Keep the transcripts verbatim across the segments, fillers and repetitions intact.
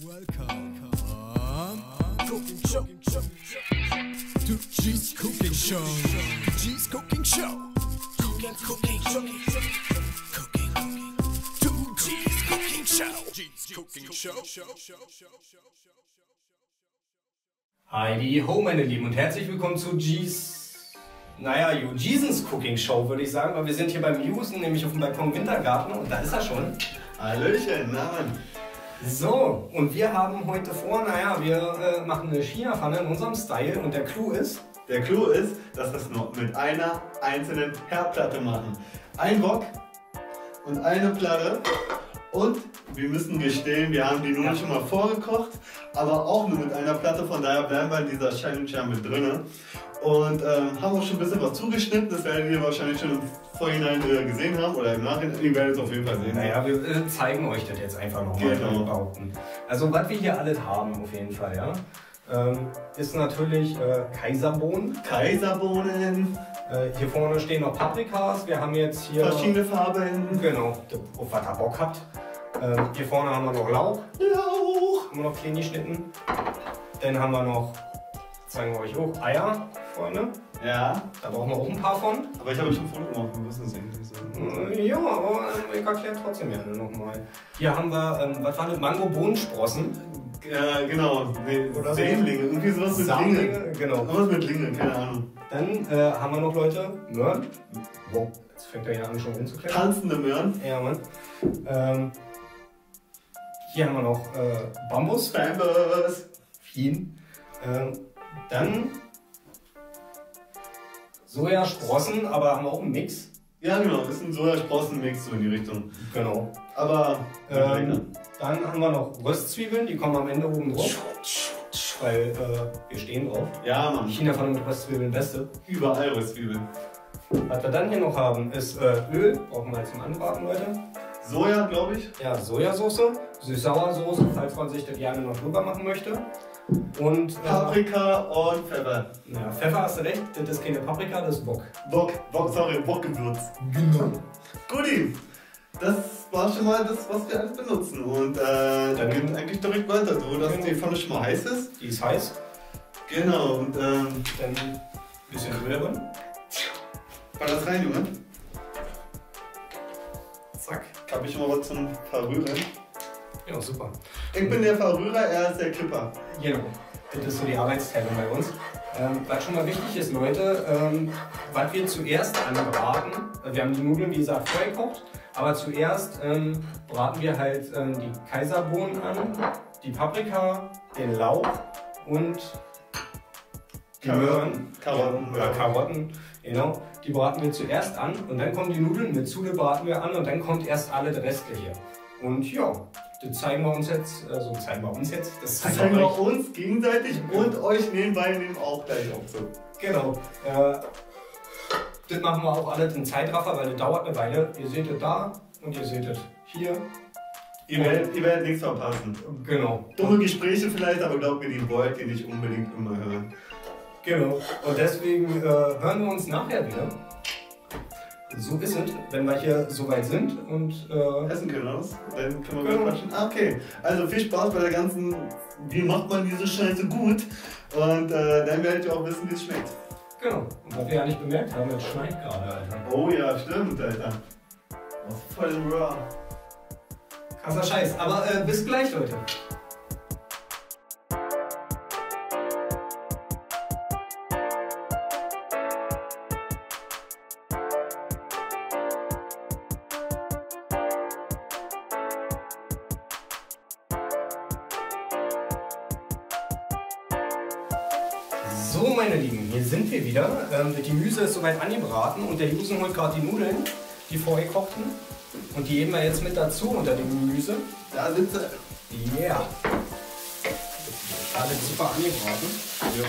Welcome Cooking Show to G's Cooking Show. G's Cooking Show. Cooking, cooking, cooking, cooking. To G's Cooking Show. G's Cooking Show. Heidi ho, meine Lieben, und herzlich willkommen zu G's, naja, Jusens Cooking Show, würde ich sagen, weil wir sind hier beim Jusen, nämlich auf dem Balkon Wintergarten, und da ist er schon. Hallöchen, na Mann. So, und wir haben heute vor, naja, wir äh, machen eine China-Pfanne in unserem Style, und der Clou ist? Der Clou ist, dass wir es nur mit einer einzelnen Herdplatte machen. Ein Wok und eine Platte. Und wir müssen gestehen, wir haben die Nudeln schon mal vorgekocht, aber auch nur mit einer Platte, von daher bleiben wir in dieser Challenge ja mit drin. Und ähm, haben auch schon ein bisschen was zugeschnitten, das werdet ihr wahrscheinlich schon im Vorhinein äh, gesehen haben oder im Nachhinein, ihr werdet es auf jeden Fall sehen. Naja, wir äh, zeigen euch das jetzt einfach nochmal, genau. behaupten. Also was wir hier alles haben auf jeden Fall, ja, ähm, ist natürlich äh, Kaiserbohnen. Kaiserbohnen. Äh, hier vorne stehen noch Paprikas, wir haben jetzt hier... Verschiedene Farben. Genau, auf was ihr Bock habt. Ähm, hier vorne haben wir noch Lauch. Lauch. Haben wir noch klein geschnitten. Dann haben wir noch, zeigen wir euch auch, Eier, Freunde. Ja. Da brauchen wir auch ein paar von. Aber ich habe euch schon Foto gemacht, wir müssen sehen. Äh, Ja, aber ich erkläre trotzdem gerne nochmal. Hier haben wir, ähm, was war das? Mango-Bohnensprossen. Äh, genau, nee, Oder so. Sämlinge, irgendwie sowas mit Samlinge, Linge. genau. Irgendwas mit Linge, keine Ahnung. Dann äh, haben wir noch, Leute, Möhren. Wow, jetzt fängt er ja an schon rumzuklären. Tanzende Möhren. Ja, Mann. Ähm, hier haben wir noch äh, Bambus. Bambus. Viel. Ähm, dann Sojasprossen, aber haben wir auch einen Mix. Ja, genau, das ist ein Sojasprossen-Mix so in die Richtung. Genau. Aber Ähm, dann haben wir noch Röstzwiebeln, die kommen am Ende oben drauf. Weil äh, wir stehen drauf. ja, Mann, China-Pfanne mit Röstzwiebeln beste. überall Röstzwiebeln. Was wir dann hier noch haben, ist äh, Öl. Brauchen wir zum Anbraten, Leute. Soja, glaube ich. Ja, Sojasauce, Süß-Sauer-Soße, falls man sich das gerne noch drüber machen möchte. Und äh, Paprika und Pfeffer. ja, Pfeffer hast du recht, das ist keine Paprika, das ist Bock. Bock, Bock, sorry, Bockgewürz. Genau. Guti, das war schon mal das, was wir alles benutzen. Und äh, dann geht eigentlich direkt weiter, so dass die Pfanne schon mal heiß ist. Die ist heiß. Genau, und ähm, Dann ein bisschen Öl drin. war das rein, Junge? Zack. Habe ich schon mal was zum Verrühren. Ja, super. Ich bin der Verrührer, er ist der Kipper. Genau. Das ist so die Arbeitsteilung bei uns. Ähm, was schon mal wichtig ist, Leute, ähm, was wir zuerst anbraten, wir haben die Nudeln, wie gesagt, vorgekocht, aber zuerst ähm, braten wir halt ähm, die Kaiserbohnen an, die Paprika, den Lauch und die Möhren. Karotten. Oder Karotten, genau. Die braten wir zuerst an und dann kommen die Nudeln mit zu, die braten wir an und dann kommt erst alles Restliche. Und ja, das zeigen wir uns jetzt, also zeigen wir uns jetzt, das Das zeigen, zeigen wir wir euch. uns gegenseitig und euch nebenbei nehmen auch gleich auf so. Genau. Äh, das machen wir auch alles in Zeitraffer, weil das dauert eine Weile. Ihr seht es da und ihr seht es hier. Ihr werdet, ihr werdet nichts verpassen. Genau. Dumme Gespräche vielleicht, aber glaubt mir, die wollt ihr nicht unbedingt immer hören. Genau. Und deswegen äh, hören wir uns nachher wieder. So ist es, wenn wir hier soweit sind und äh, Essen können wir was? Dann können wir Genau. mal quatschen. Ah, okay. Also viel Spaß bei der ganzen, wie macht man diese Scheiße gut? Und äh, dann werdet ihr auch wissen, wie es schmeckt. genau. Und was wir ja nicht bemerkt haben, es schneit gerade, Alter. Oh ja, stimmt, Alter. Oh, voll raw. Krasser Scheiß. Aber äh, bis gleich, Leute. So, meine Lieben, hier sind wir wieder. Ähm, das Gemüse ist soweit angebraten und der Jusen holt gerade die Nudeln, die vorgekochten. Und die geben wir jetzt mit dazu unter dem Gemüse. Da sind sie. Yeah. Alles super angebraten. Ja.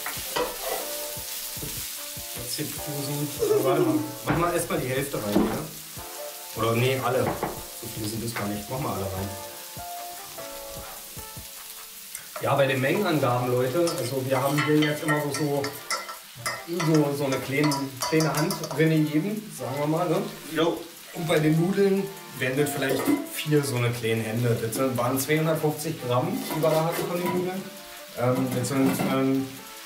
Zitrusen. Warte mal. Mach mal erstmal die Hälfte rein, ja? Oder nee, alle. So viele sind es gar nicht. Mach mal alle rein. Ja, bei den Mengenangaben, Leute, also wir haben hier jetzt immer so, so, so, so eine kleine, kleine Hand drin gegeben, sagen wir mal, ne? Jo. Und bei den Nudeln werden das vielleicht vier so eine kleinen Hände. Das sind- waren zweihundertfünfzig Gramm, die wir da hatten von den Nudeln. Ähm, das sind ähm,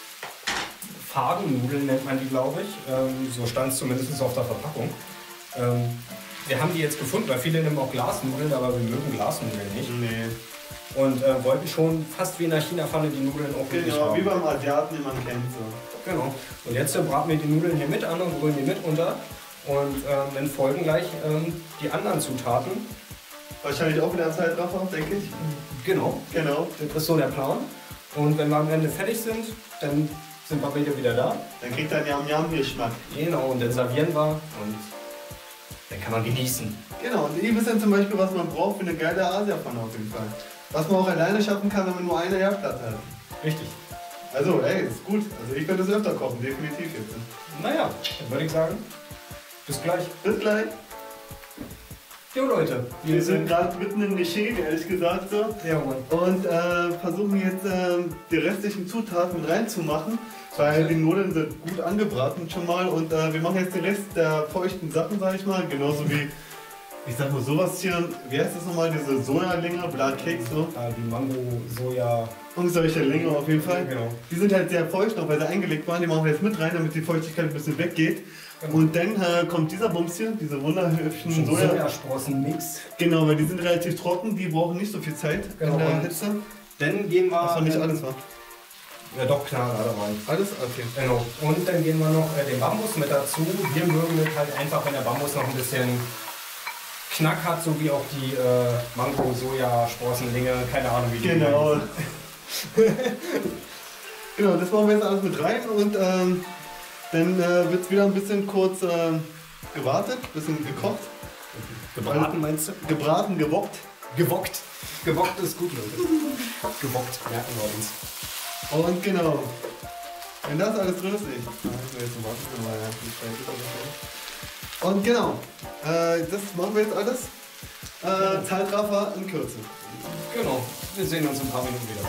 Fadennudeln, nennt man die, glaube ich. Ähm, so stand es zumindest auf der Verpackung. Ähm, wir haben die jetzt gefunden, weil viele nehmen auch Glasnudeln, aber wir mögen Glasnudeln nicht. Nee. Und äh, wollten schon fast wie in der China-Pfanne die Nudeln auch wirklich Genau, haben. wie beim Asiaten, den man kennt. So. Genau. Und jetzt äh, braten wir die Nudeln hier mit an und rühren die mit unter. Und ähm, dann folgen gleich ähm, die anderen Zutaten. Wahrscheinlich auch wieder ein Zeitraffer, denke ich. Genau. Genau. Das ist so der Plan. Und wenn wir am Ende fertig sind, dann sind wir wieder, wieder da. Dann kriegt er einen Yam-Yam-Geschmack. Genau, und dann servieren wir und dann kann man genießen. Genau, und ihr wisst dann zum Beispiel, was man braucht für eine geile Asia-Pfanne auf jeden Fall. Was man auch alleine schaffen kann, wenn man nur eine Herdplatte hat. Richtig. Also, ey, ist gut. Also ich werde das öfter kochen, definitiv jetzt. Naja, dann würde ich sagen, bis gleich. Bis gleich. Jo Leute, Wir sind gerade mitten im Geschehen, ehrlich gesagt so. Ja, Mann. Und äh, versuchen jetzt äh, die restlichen Zutaten mit reinzumachen, weil die Nudeln sind gut angebraten schon mal und äh, wir machen jetzt den Rest der feuchten Sachen, sag ich mal, genauso wie, ich sag mal sowas hier, wie heißt das nochmal, diese Sojalinge, Blood Cakes so. Ah, die Mango, Soja. Und solche Linge auf jeden Fall. Genau. Die sind halt sehr feucht noch, weil sie eingelegt waren, die machen wir jetzt mit rein, damit die Feuchtigkeit ein bisschen weggeht. Genau. Und dann äh, kommt dieser Bums hier, diese wunderhübschen Soja. Sojasprossen-Mix. Genau, weil die sind relativ trocken, die brauchen nicht so viel Zeit Genau. in der Und Hitze. Dann gehen wir. Was war nicht alles war. Ja, doch, klar, alle rein. Alles? Okay. Genau. Und dann gehen wir noch äh, den Bambus mit dazu. Wir mögen das halt einfach, wenn der Bambus noch ein bisschen Knack hat, so wie auch die äh, Mango, Soja, Sprossenlinge, keine Ahnung wie die Genau. heißen. Genau, das machen wir jetzt alles mit rein und ähm, dann äh, wird es wieder ein bisschen kurz äh, gewartet, ein bisschen gekocht. Gebraten meinst du? Gebraten, gewockt. Gewockt. Gewockt ist gut, Leute. Gewockt, merken wir uns. Und genau. Wenn das alles drin ist, ich. ich will jetzt noch warten, weil ja, die Zeit ist auch so. Und genau, äh, das machen wir jetzt alles. Äh, Zeitraffer in Kürze. Genau. Wir sehen uns in ein paar Minuten wieder.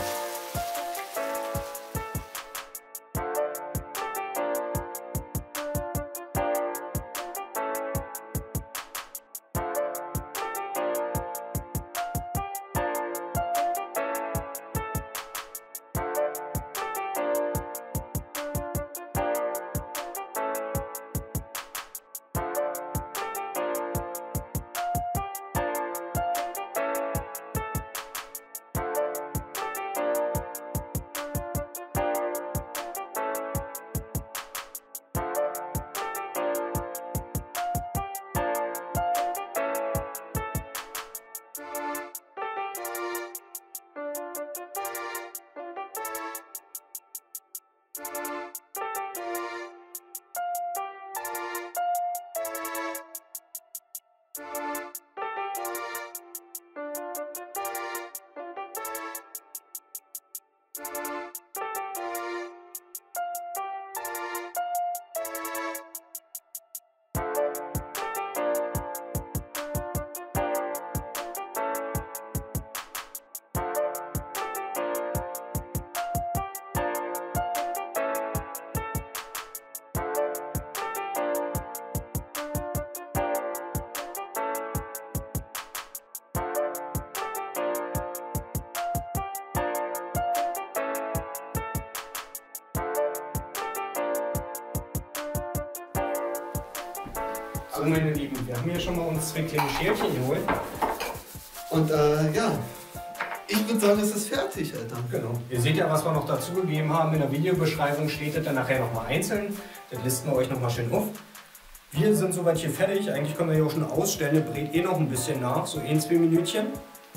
So, meine Lieben, wir haben hier schon mal uns zwei kleine Schälchen geholt. Und äh, ja, ich würde sagen, es ist fertig, Alter. Genau. Ihr seht ja, was wir noch dazu gegeben haben. In der Videobeschreibung steht das dann nachher nochmal einzeln. Das listen wir euch nochmal schön auf. Wir sind soweit hier fertig. Eigentlich können wir hier auch schon ausstellen. Das brät eh noch ein bisschen nach, so ein, zwei Minütchen.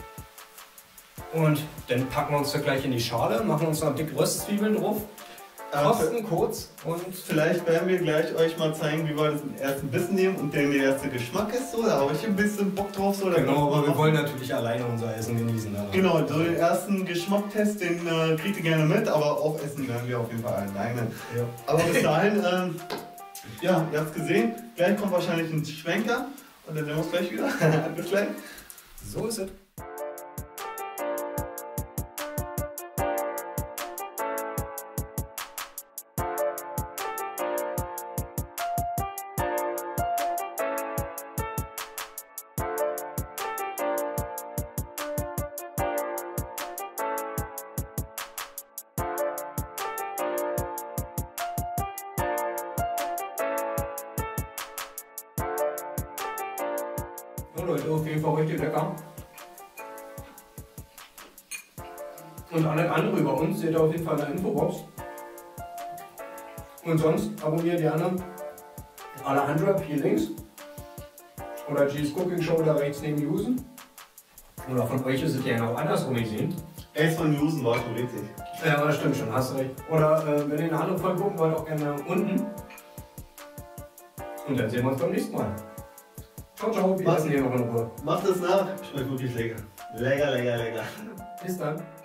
Und dann packen wir uns das gleich in die Schale, machen uns noch dick Röstzwiebeln drauf. Kosten kurz und Vielleicht werden wir gleich euch mal zeigen, wie wir das im ersten Bissen nehmen und der der erste Geschmack ist. So, da habe ich ein bisschen Bock drauf. So, genau, aber wir wollen natürlich alleine unser Essen genießen. Aber. Genau, so den ersten Geschmacktest, den äh, kriegt ihr gerne mit, aber auch essen werden wir auf jeden Fall alleine. Ja. Aber bis dahin, ähm, ja, ihr habt es gesehen, gleich kommt wahrscheinlich ein Schwenker und dann sehen wir uns gleich wieder. Bis gleich. So ist es. So Leute, auf jeden Fall richtig lecker. Und alles andere über uns seht ihr auf jeden Fall in der Infobox. Und sonst abonniert gerne Alejandra hier links. Oder G's Cooking Show da rechts neben Jusen. Oder von euch ist es ja auch andersrum gesehen. S von Jusen war schon witzig. Ja, aber das stimmt schon, hast recht. Oder äh, wenn ihr eine andere Folge gucken wollt, auch gerne unten. Und dann sehen wir uns beim nächsten Mal. Ciao, ciao, wir essen hier noch in Ruhe. Macht es nach. Schmeckt wirklich lecker. Lecker, lecker, lecker. Bis dann.